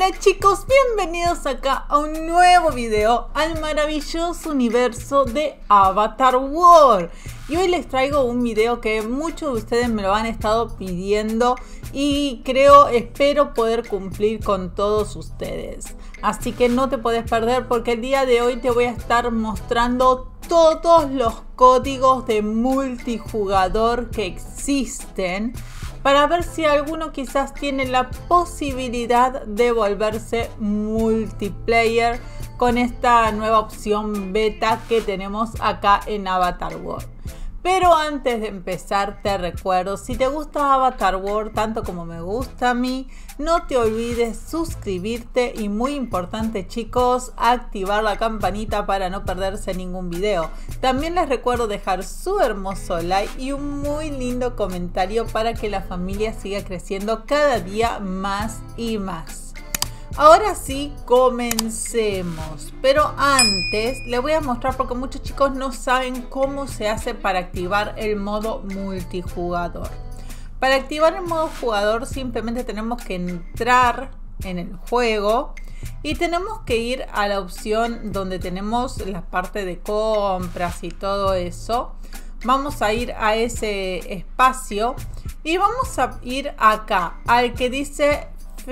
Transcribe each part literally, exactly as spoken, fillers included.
Hola chicos, bienvenidos acá a un nuevo video al maravilloso universo de Avatar World. Y hoy les traigo un video que muchos de ustedes me lo han estado pidiendo y creo, espero poder cumplir con todos ustedes. Así que no te puedes perder porque el día de hoy te voy a estar mostrando todos los códigos de multijugador que existen, para ver si alguno quizás tiene la posibilidad de volverse multiplayer con esta nueva opción beta que tenemos acá en Avatar World. Pero antes de empezar te recuerdo, si te gusta Avatar World tanto como me gusta a mí, no te olvides suscribirte y, muy importante chicos, activar la campanita para no perderse ningún video. También les recuerdo dejar su hermoso like y un muy lindo comentario para que la familia siga creciendo cada día más y más. Ahora sí, comencemos. Pero antes les voy a mostrar, porque muchos chicos no saben cómo se hace para activar el modo multijugador. Para activar el modo jugador simplemente tenemos que entrar en el juego y tenemos que ir a la opción donde tenemos la parte de compras y todo eso. Vamos a ir a ese espacio y vamos a ir acá al que dice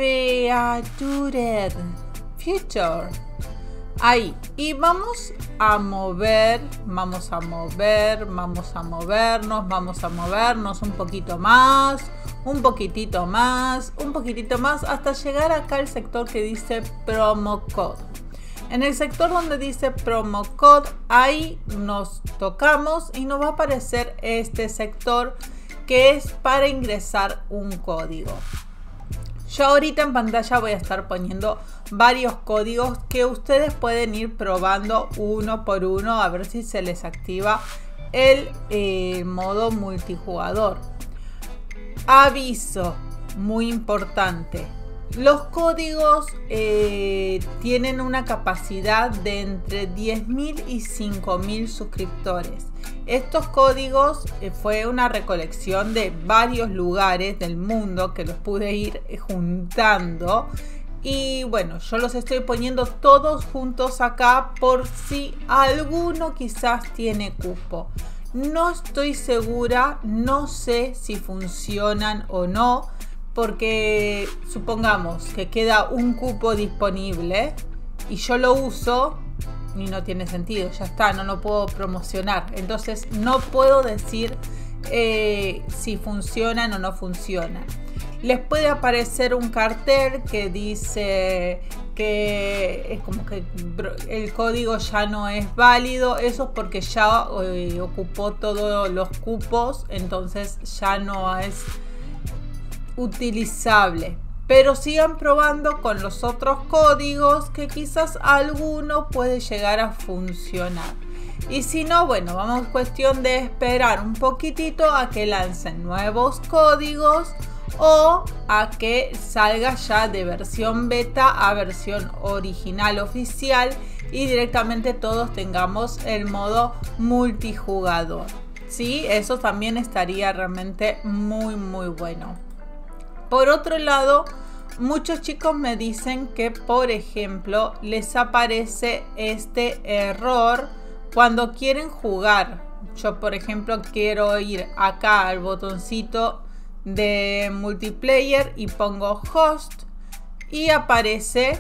Featured Future. Ahí. Y vamos a mover, vamos a mover, vamos a movernos, vamos a movernos un poquito más, un poquitito más, un poquitito más, hasta llegar acá al sector que dice Promo Code. En el sector donde dice Promo Code, ahí nos tocamos y nos va a aparecer este sector que es para ingresar un código. Yo ahorita en pantalla voy a estar poniendo varios códigos que ustedes pueden ir probando uno por uno a ver si se les activa el eh, modo multijugador. Aviso muy importante: los códigos eh, tienen una capacidad de entre diez mil y cinco mil suscriptores. Estos códigos eh, fue una recolección de varios lugares del mundo que los pude ir juntando. Y bueno, yo los estoy poniendo todos juntos acá por si alguno quizás tiene cupo. No estoy segura, no sé si funcionan o no, porque supongamos que queda un cupo disponible y yo lo uso y no tiene sentido, ya está, no lo puedo promocionar. Entonces no puedo decir eh, si funcionan o no funcionan. Les puede aparecer un cartel que dice que es como que el código ya no es válido. Eso es porque ya eh, ocupó todos los cupos, entonces ya no es utilizable. Pero sigan probando con los otros códigos, que quizás alguno puede llegar a funcionar. Y si no, bueno, vamos, cuestión de esperar un poquitito a que lancen nuevos códigos o a que salga ya de versión beta a versión original oficial y directamente todos tengamos el modo multijugador. Sí, eso también estaría realmente muy muy bueno. Por otro lado, muchos chicos me dicen que, por ejemplo, les aparece este error cuando quieren jugar. Yo, por ejemplo, quiero ir acá al botoncito de multiplayer y pongo host y aparece...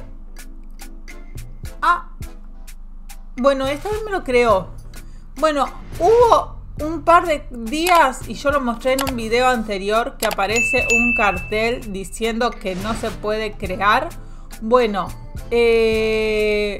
Ah, bueno, esta vez me lo creó. Bueno, hubo un par de días, y yo lo mostré en un video anterior, que aparece un cartel diciendo que no se puede crear. Bueno, eh,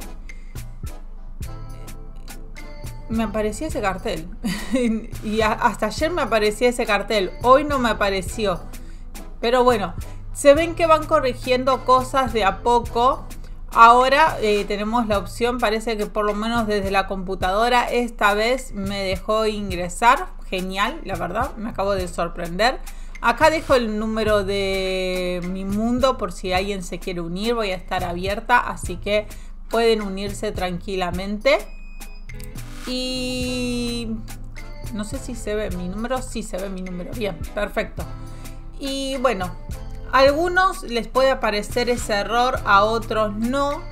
me aparecía ese cartel y a, hasta ayer me aparecía ese cartel, hoy no me apareció. Pero bueno, se ven que van corrigiendo cosas de a poco. Ahora eh, tenemos la opción, parece que por lo menos desde la computadora esta vez me dejó ingresar. Genial, la verdad, me acabo de sorprender. Acá dejo el número de mi mundo por si alguien se quiere unir. Voy a estar abierta, así que pueden unirse tranquilamente. Y no sé si se ve mi número. Sí, se ve mi número. Bien, perfecto. Y bueno, A algunos les puede aparecer ese error, a otros no.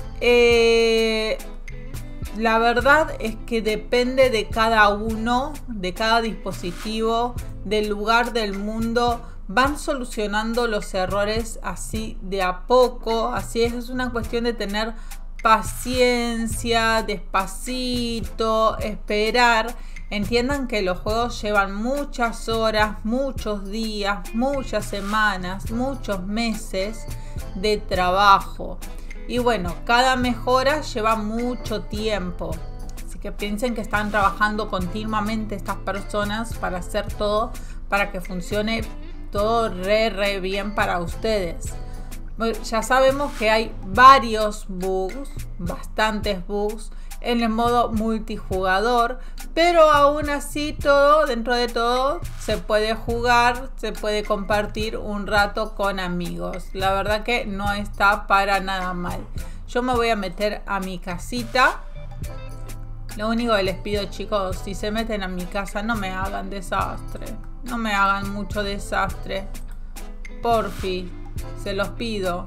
Eh, la verdad es que depende de cada uno, de cada dispositivo, del lugar del mundo. Van solucionando los errores así de a poco. Así es, es una cuestión de tener paciencia, despacito, esperar. Entiendan que los juegos llevan muchas horas, muchos días, muchas semanas, muchos meses de trabajo. Y bueno, cada mejora lleva mucho tiempo. Así que piensen que están trabajando continuamente estas personas para hacer todo, para que funcione todo re, re bien para ustedes. Ya sabemos que hay varios bugs, bastantes bugs en el modo multijugador, pero aún así todo, dentro de todo, se puede jugar, se puede compartir un rato con amigos. La verdad que no está para nada mal. Yo me voy a meter a mi casita. Lo único que les pido, chicos, si se meten a mi casa, no me hagan desastre. No me hagan mucho desastre. Porfi, se los pido.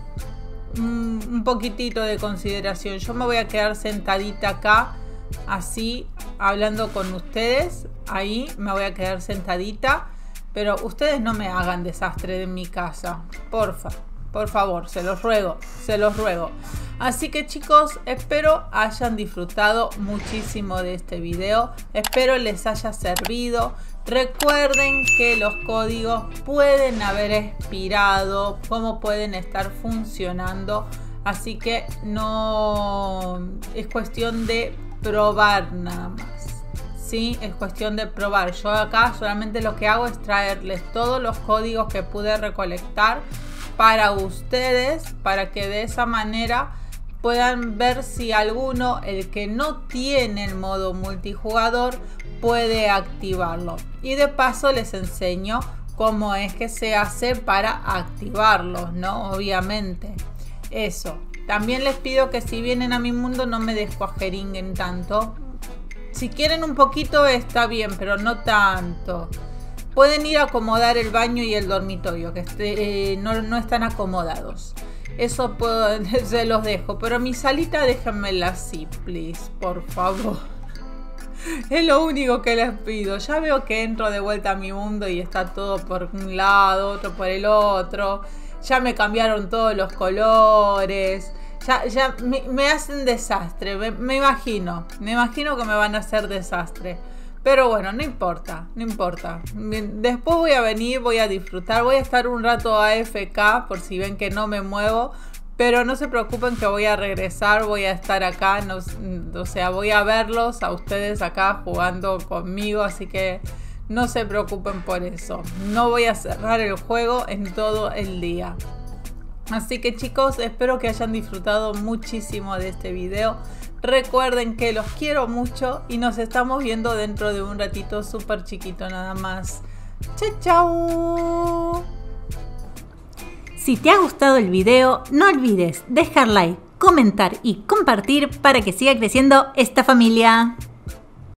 Un, un poquitito de consideración. Yo me voy a quedar sentadita acá, así, hablando con ustedes. Ahí me voy a quedar sentadita. Pero ustedes no me hagan desastre de mi casa. Porfa, por favor, se los ruego, se los ruego. Así que, chicos, espero hayan disfrutado muchísimo de este video. Espero les haya servido. Recuerden que los códigos pueden haber expirado, cómo pueden estar funcionando. Así que no es cuestión de probar nada más. Sí, es cuestión de probar. Yo acá solamente lo que hago es traerles todos los códigos que pude recolectar para ustedes, para que de esa manera puedan ver si alguno, el que no tiene el modo multijugador, puede activarlo. Y de paso les enseño cómo es que se hace para activarlos, ¿no? Obviamente. Eso. También les pido que si vienen a mi mundo no me descuajeringuen tanto. Si quieren un poquito está bien, pero no tanto. Pueden ir a acomodar el baño y el dormitorio, que esté, eh, no, no están acomodados. Eso puedo, se los dejo. Pero mi salita déjenmela así, please, por favor. Es lo único que les pido. Ya veo que entro de vuelta a mi mundo y está todo por un lado, otro por el otro. Ya me cambiaron todos los colores. Ya, ya me, me hacen desastre. Me, me imagino. Me imagino que me van a hacer desastre. Pero bueno, no importa, no importa. Después voy a venir, voy a disfrutar. Voy a estar un rato A F K por si ven que no me muevo. Pero no se preocupen que voy a regresar, voy a estar acá. No, o sea, voy a verlos a ustedes acá jugando conmigo. Así que no se preocupen por eso. No voy a cerrar el juego en todo el día. Así que, chicos, espero que hayan disfrutado muchísimo de este video. Recuerden que los quiero mucho y nos estamos viendo dentro de un ratito súper chiquito nada más. ¡Chao, chao! Si te ha gustado el video, no olvides dejar like, comentar y compartir para que siga creciendo esta familia.